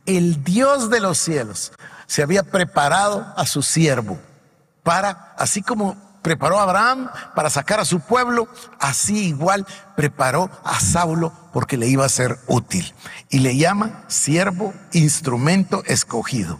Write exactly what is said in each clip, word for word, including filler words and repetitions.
el Dios de los cielos se había preparado a su siervo para, así como preparó a Abraham para sacar a su pueblo, así igual preparó a Saulo porque le iba a ser útil. Y le llama siervo, instrumento escogido.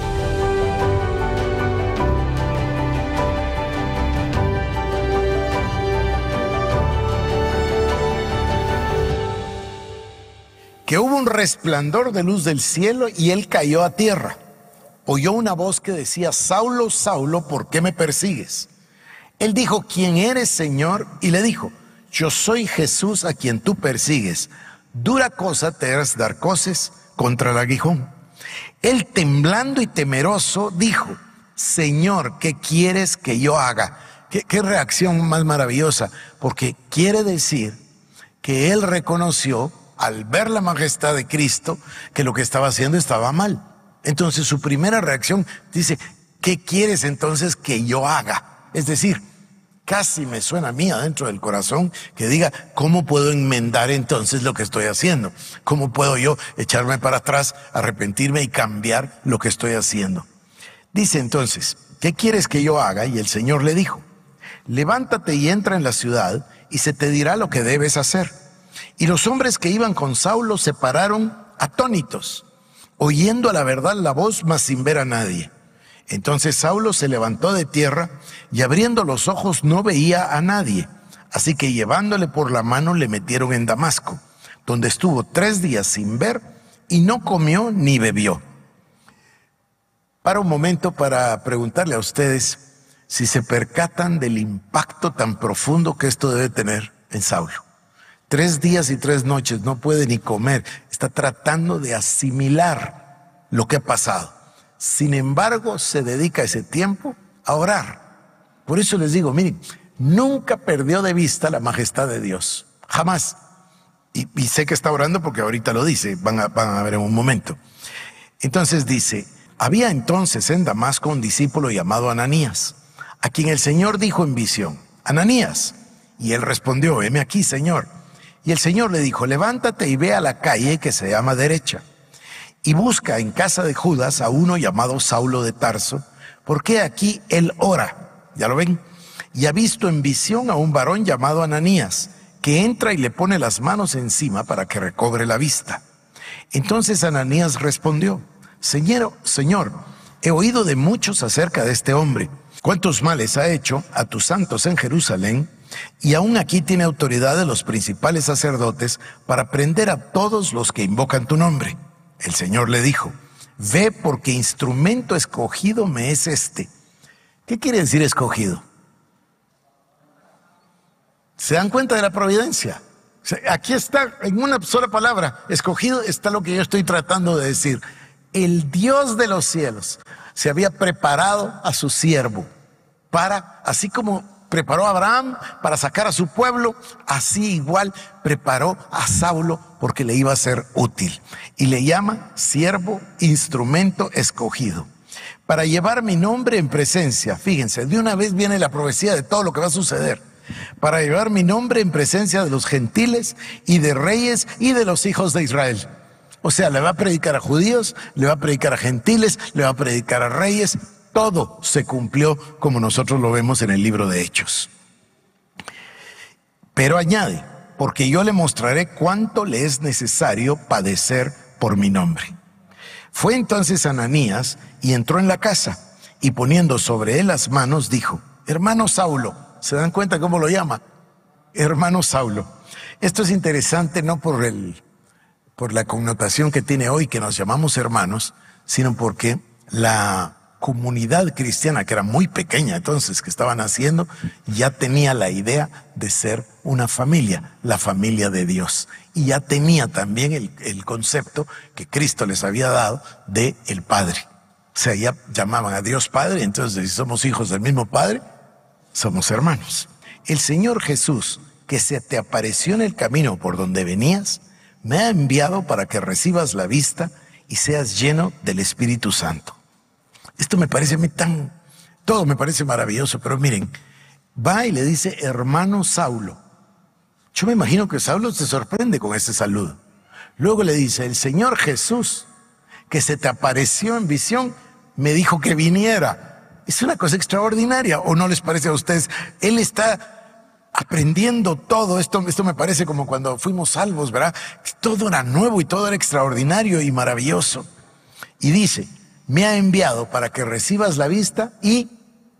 Que hubo un resplandor de luz del cielo y él cayó a tierra. Oyó una voz que decía: Saulo, Saulo, ¿por qué me persigues? Él dijo: ¿quién eres, Señor? Y le dijo: yo soy Jesús a quien tú persigues. Dura cosa te es dar coces contra el aguijón. Él, temblando y temeroso, dijo: Señor, ¿qué quieres que yo haga? ¿Qué, qué reacción más maravillosa? Porque quiere decir que él reconoció, al ver la majestad de Cristo, que lo que estaba haciendo estaba mal. Entonces su primera reacción dice: ¿qué quieres entonces que yo haga? Es decir, casi me suena a mí adentro del corazón que diga: ¿cómo puedo enmendar entonces lo que estoy haciendo? ¿Cómo puedo yo echarme para atrás, arrepentirme y cambiar lo que estoy haciendo? Dice entonces: ¿qué quieres que yo haga? Y el Señor le dijo: levántate y entra en la ciudad y se te dirá lo que debes hacer. Y los hombres que iban con Saulo se pararon atónitos, oyendo a la verdad la voz, mas sin ver a nadie. Entonces Saulo se levantó de tierra y abriendo los ojos no veía a nadie. Así que llevándole por la mano le metieron en Damasco, donde estuvo tres días sin ver y no comió ni bebió. Para un momento para preguntarle a ustedes si se percatan del impacto tan profundo que esto debe tener en Saulo. Tres días y tres noches, no puede ni comer, está tratando de asimilar lo que ha pasado. Sin embargo, se dedica ese tiempo a orar. Por eso les digo, miren, nunca perdió de vista la majestad de Dios, jamás. Y, y sé que está orando porque ahorita lo dice, van a, van a ver en un momento. Entonces dice: había entonces en Damasco un discípulo llamado Ananías, a quien el Señor dijo en visión: Ananías. Y él respondió: heme aquí, Señor. Y el Señor le dijo: levántate y ve a la calle que se llama Derecha, y busca en casa de Judas a uno llamado Saulo de Tarso, porque aquí él ora, ¿ya lo ven? Y ha visto en visión a un varón llamado Ananías, que entra y le pone las manos encima para que recobre la vista. Entonces Ananías respondió: Señor, Señor, he oído de muchos acerca de este hombre, cuántos males ha hecho a tus santos en Jerusalén, y aún aquí tiene autoridad de los principales sacerdotes para prender a todos los que invocan tu nombre. El Señor le dijo: ve, porque instrumento escogido me es este. ¿Qué quiere decir escogido? ¿Se dan cuenta de la providencia? Aquí está, en una sola palabra, escogido, está lo que yo estoy tratando de decir. El Dios de los cielos se había preparado a su siervo para, así como preparó a Abraham para sacar a su pueblo, así igual preparó a Saulo porque le iba a ser útil. Y le llama siervo, instrumento escogido, para llevar mi nombre en presencia. Fíjense, de una vez viene la profecía de todo lo que va a suceder. Para llevar mi nombre en presencia de los gentiles y de reyes y de los hijos de Israel. O sea, le va a predicar a judíos, le va a predicar a gentiles, le va a predicar a reyes. Todo se cumplió como nosotros lo vemos en el libro de Hechos. Pero añade: porque yo le mostraré cuánto le es necesario padecer por mi nombre. Fue entonces Ananías y entró en la casa, y poniendo sobre él las manos dijo: hermano Saulo. ¿Se dan cuenta cómo lo llama? Hermano Saulo. Esto es interesante no por el, por la connotación que tiene hoy que nos llamamos hermanos, sino porque la comunidad cristiana, que era muy pequeña entonces, que estaban haciendo, ya tenía la idea de ser una familia, la familia de Dios. Y ya tenía también el, el concepto que Cristo les había dado de el Padre. O sea, ya llamaban a Dios Padre, entonces si somos hijos del mismo Padre, somos hermanos. El Señor Jesús, que se te apareció en el camino por donde venías, me ha enviado para que recibas la vista y seas lleno del Espíritu Santo. Esto me parece a mí tan, todo me parece maravilloso, pero miren, va y le dice hermano Saulo. Yo me imagino que Saulo se sorprende con ese saludo. Luego le dice el Señor Jesús, que se te apareció en visión, me dijo que viniera. Es una cosa extraordinaria, ¿o no les parece a ustedes? Él está aprendiendo todo esto. Esto me parece como cuando fuimos salvos, ¿verdad? Todo era nuevo y todo era extraordinario y maravilloso. Y dice, me ha enviado para que recibas la vista y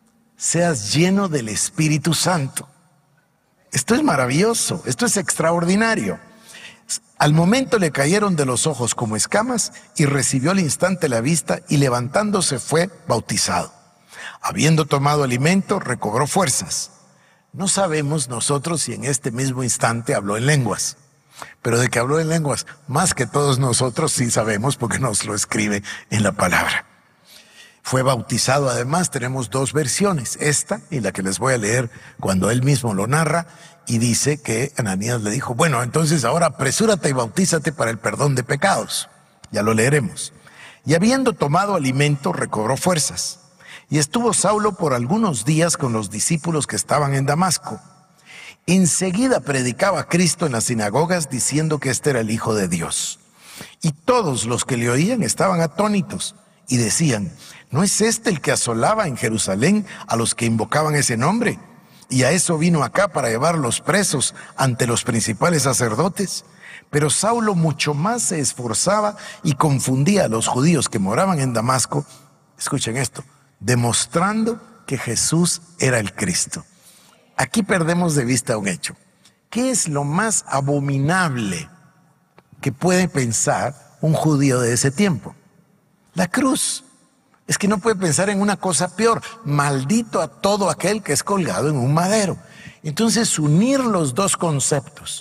seas lleno del Espíritu Santo. Esto es maravilloso, esto es extraordinario. Al momento le cayeron de los ojos como escamas y recibió al instante la vista y levantándose fue bautizado. Habiendo tomado alimento, recobró fuerzas. No sabemos nosotros si en este mismo instante habló en lenguas, pero de que habló en lenguas más que todos nosotros sí sabemos porque nos lo escribe en la palabra. Fue bautizado, además tenemos dos versiones, esta y la que les voy a leer cuando él mismo lo narra, y dice que Ananías le dijo, bueno, entonces ahora apresúrate y bautízate para el perdón de pecados. Ya lo leeremos. Y habiendo tomado alimento, recobró fuerzas. Y estuvo Saulo por algunos días con los discípulos que estaban en Damasco. Enseguida predicaba a Cristo en las sinagogas diciendo que este era el Hijo de Dios. Y todos los que le oían estaban atónitos y decían, ¿no es este el que asolaba en Jerusalén a los que invocaban ese nombre? Y a eso vino acá para llevarlos presos ante los principales sacerdotes. Pero Saulo mucho más se esforzaba y confundía a los judíos que moraban en Damasco. Escuchen esto, demostrando que Jesús era el Cristo. Aquí perdemos de vista un hecho. ¿Qué es lo más abominable que puede pensar un judío de ese tiempo? La cruz. Es que no puede pensar en una cosa peor. Maldito a todo aquel que es colgado en un madero. Entonces, unir los dos conceptos.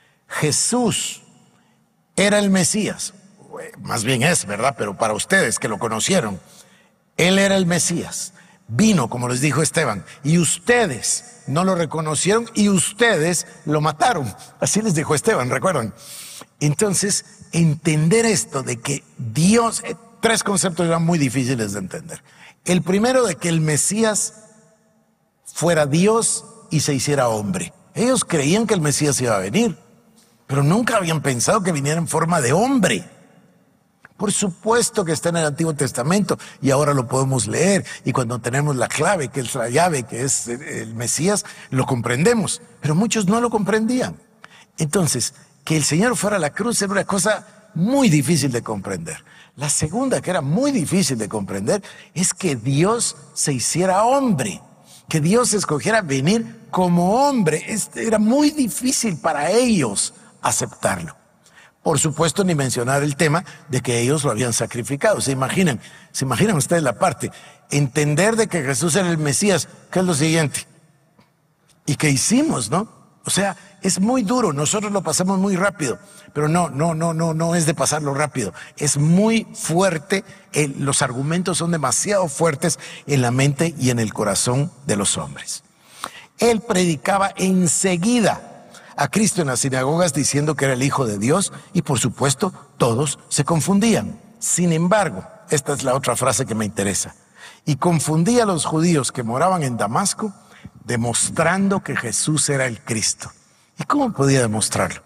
Jesús era el Mesías. Más bien es, ¿verdad? Pero para ustedes que lo conocieron, Él era el Mesías. Vino, como les dijo Esteban, y ustedes no lo reconocieron y ustedes lo mataron. Así les dijo Esteban, ¿recuerdan? Entonces, entender esto de que Dios... Tres conceptos eran muy difíciles de entender. El primero, de que el Mesías fuera Dios y se hiciera hombre. Ellos creían que el Mesías iba a venir, pero nunca habían pensado que viniera en forma de hombre. Por supuesto que está en el Antiguo Testamento y ahora lo podemos leer, y cuando tenemos la clave, que es la llave, que es el Mesías, lo comprendemos, pero muchos no lo comprendían. Entonces, que el Señor fuera a la cruz era una cosa muy difícil de comprender. La segunda, que era muy difícil de comprender, es que Dios se hiciera hombre, que Dios escogiera venir como hombre. Este era muy difícil para ellos aceptarlo. Por supuesto, ni mencionar el tema de que ellos lo habían sacrificado. ¿Se imaginan? ¿Se imaginan ustedes la parte? Entender de que Jesús era el Mesías, ¿qué es lo siguiente? ¿Y qué hicimos, no? O sea, es muy duro, nosotros lo pasamos muy rápido, pero no, no, no, no, no es de pasarlo rápido, es muy fuerte, el, los argumentos son demasiado fuertes en la mente y en el corazón de los hombres. Él predicaba enseguida a Cristo en las sinagogas diciendo que era el Hijo de Dios y por supuesto todos se confundían. Sin embargo, esta es la otra frase que me interesa, y confundía a los judíos que moraban en Damasco demostrando que Jesús era el Cristo. ¿Y cómo podía demostrarlo?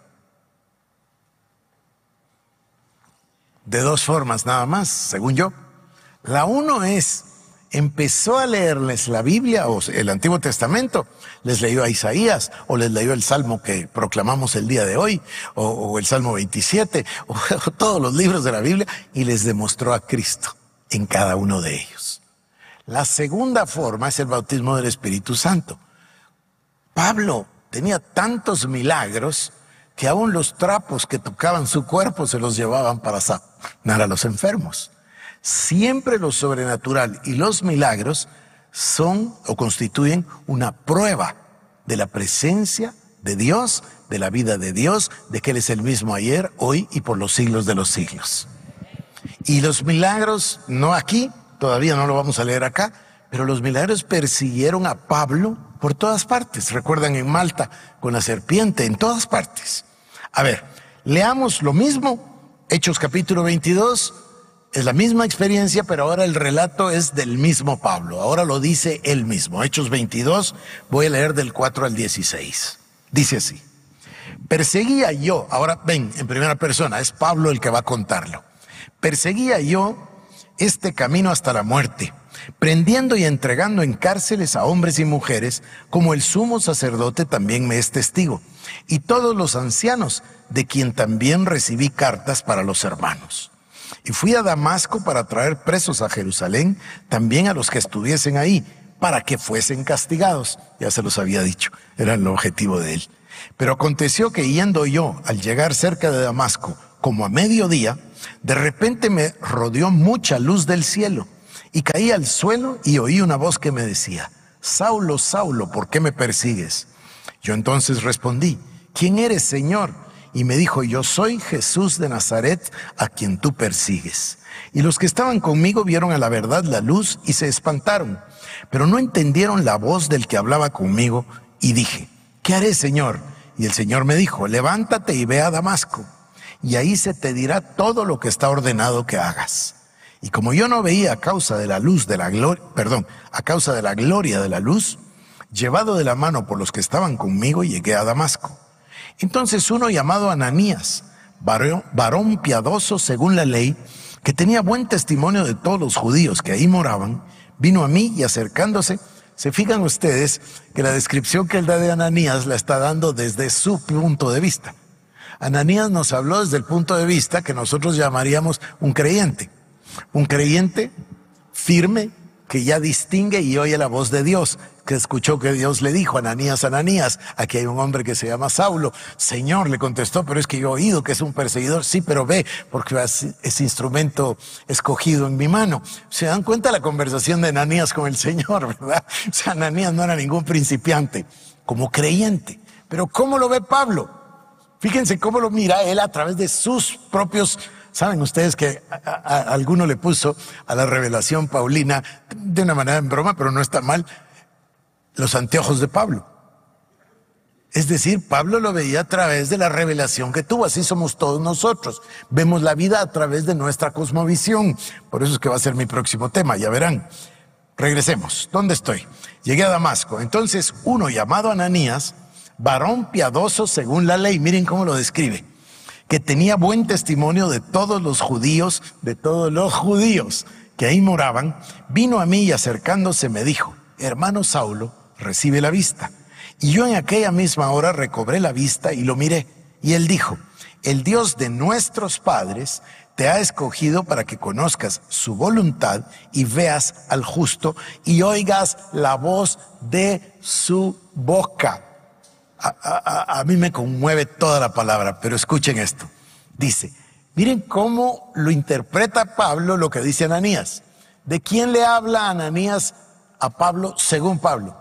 De dos formas nada más, según yo. La uno es, empezó a leerles la Biblia o el Antiguo Testamento, les leyó a Isaías o les leyó el Salmo que proclamamos el día de hoy, o, o el Salmo veintisiete, o, o todos los libros de la Biblia, y les demostró a Cristo en cada uno de ellos. La segunda forma es el bautismo del Espíritu Santo. Pablo tenía tantos milagros que aún los trapos que tocaban su cuerpo se los llevaban para sanar a los enfermos. Siempre lo sobrenatural y los milagros son o constituyen una prueba de la presencia de Dios, de la vida de Dios, de que Él es el mismo ayer, hoy y por los siglos de los siglos. Y los milagros, no aquí, todavía no lo vamos a leer acá, pero los milagros persiguieron a Pablo por todas partes. Recuerdan en Malta con la serpiente, en todas partes. A ver, leamos lo mismo, Hechos capítulo veintidós, es la misma experiencia, pero ahora el relato es del mismo Pablo, ahora lo dice él mismo. Hechos veintidós, voy a leer del cuatro al dieciséis. Dice así: perseguía yo, ahora ven, en primera persona, es Pablo el que va a contarlo. Perseguía yo este camino hasta la muerte, prendiendo y entregando en cárceles a hombres y mujeres, como el sumo sacerdote también me es testigo, y todos los ancianos, de quien también recibí cartas para los hermanos. Y fui a Damasco para traer presos a Jerusalén, también a los que estuviesen ahí, para que fuesen castigados. Ya se los había dicho, era el objetivo de él. Pero aconteció que yendo yo, al llegar cerca de Damasco, como a mediodía, de repente me rodeó mucha luz del cielo, y caí al suelo y oí una voz que me decía: Saulo, Saulo, ¿por qué me persigues? Yo entonces respondí: ¿quién eres, Señor? Y me dijo: yo soy Jesús de Nazaret, a quien tú persigues. Y los que estaban conmigo vieron a la verdad la luz y se espantaron, pero no entendieron la voz del que hablaba conmigo. Y dije: ¿qué haré, Señor? Y el Señor me dijo: levántate y ve a Damasco, y ahí se te dirá todo lo que está ordenado que hagas. Y como yo no veía a causa de la luz de la gloria, perdón, a causa de la gloria de la luz, llevado de la mano por los que estaban conmigo, llegué a Damasco. Entonces uno llamado Ananías, varón, varón piadoso según la ley, que tenía buen testimonio de todos los judíos que ahí moraban, vino a mí y acercándose, se fijan ustedes que la descripción que él da de Ananías la está dando desde su punto de vista. Ananías nos habló desde el punto de vista que nosotros llamaríamos un creyente. Un creyente firme que ya distingue y oye la voz de Dios, que escuchó que Dios le dijo: Ananías, Ananías, aquí hay un hombre que se llama Saulo. Señor, le contestó: pero es que yo he oído que es un perseguidor. Sí, pero ve, porque es instrumento escogido en mi mano. Se dan cuenta la conversación de Ananías con el Señor, ¿verdad? O sea, Ananías no era ningún principiante, como creyente. Pero ¿cómo lo ve Pablo? Fíjense cómo lo mira él a través de sus propios... Saben ustedes que a, a, a alguno le puso a la revelación paulina, de una manera en broma, pero no está mal, los anteojos de Pablo. Es decir, Pablo lo veía a través de la revelación que tuvo. Así somos todos nosotros. Vemos la vida a través de nuestra cosmovisión. Por eso es que va a ser mi próximo tema, ya verán. Regresemos. ¿Dónde estoy? Llegué a Damasco. Entonces uno llamado Ananías, varón piadoso según la ley, miren cómo lo describe, que tenía buen testimonio de todos los judíos, de todos los judíos que ahí moraban, vino a mí y acercándose me dijo: hermano Saulo, recibe la vista. Y yo en aquella misma hora recobré la vista y lo miré. Y él dijo: el Dios de nuestros padres te ha escogido para que conozcas su voluntad y veas al justo y oigas la voz de su boca. A, a, a mí me conmueve toda la palabra, pero escuchen esto. Dice, miren cómo lo interpreta Pablo lo que dice Ananías. ¿De quién le habla Ananías a Pablo según Pablo?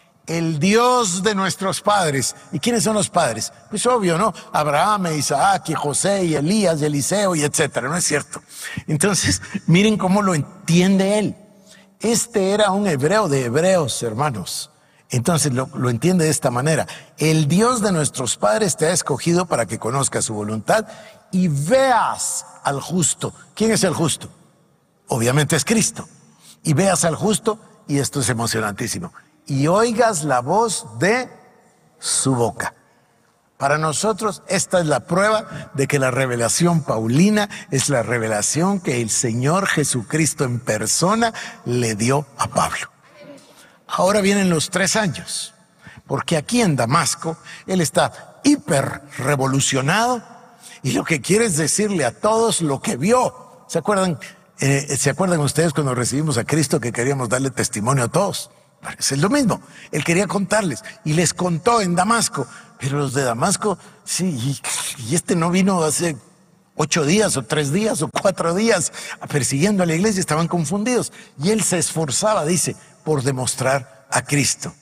El Dios de nuestros padres. ¿Y quiénes son los padres? Pues obvio, ¿no? Abraham, e Isaac, y José, y Elías, y Eliseo, y etcétera. ¿No es cierto? Entonces, miren cómo lo entiende él. Este era un hebreo de hebreos, hermanos. Entonces lo, lo entiende de esta manera: el Dios de nuestros padres te ha escogido para que conozcas su voluntad y veas al justo. ¿Quién es el justo? Obviamente es Cristo. Y veas al justo, y esto es emocionantísimo, y oigas la voz de su boca. Para nosotros esta es la prueba de que la revelación paulina es la revelación que el Señor Jesucristo en persona le dio a Pablo. Ahora vienen los tres años, porque aquí en Damasco él está hiper revolucionado y lo que quiere es decirle a todos lo que vio. ¿Se acuerdan? Eh, ¿Se acuerdan ustedes cuando recibimos a Cristo que queríamos darle testimonio a todos? Es lo mismo. Él quería contarles y les contó en Damasco, pero los de Damasco, sí, y, y este no vino hace ocho días o tres días o cuatro días persiguiendo a la iglesia, estaban confundidos. Y él se esforzaba, dice, por demostrar a Cristo.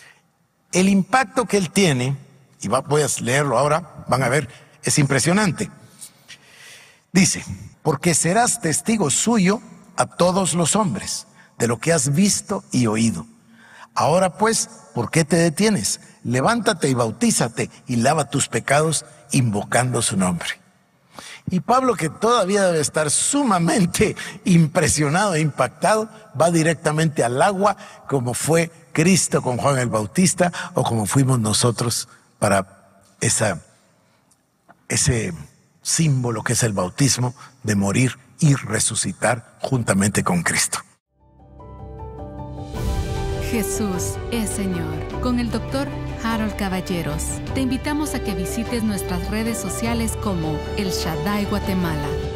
El impacto que él tiene, y va, voy a leerlo ahora, van a ver, es impresionante. Dice, porque serás testigo suyo a todos los hombres de lo que has visto y oído. Ahora pues, ¿por qué te detienes? Levántate y bautízate y lava tus pecados invocando su nombre. Y Pablo, que todavía debe estar sumamente impresionado e impactado, va directamente al agua, como fue Cristo con Juan el Bautista o como fuimos nosotros para esa, ese símbolo que es el bautismo, de morir y resucitar juntamente con Cristo. Jesús es Señor. Con el doctor Harold Caballeros. Te invitamos a que visites nuestras redes sociales como El Shaddai Guatemala.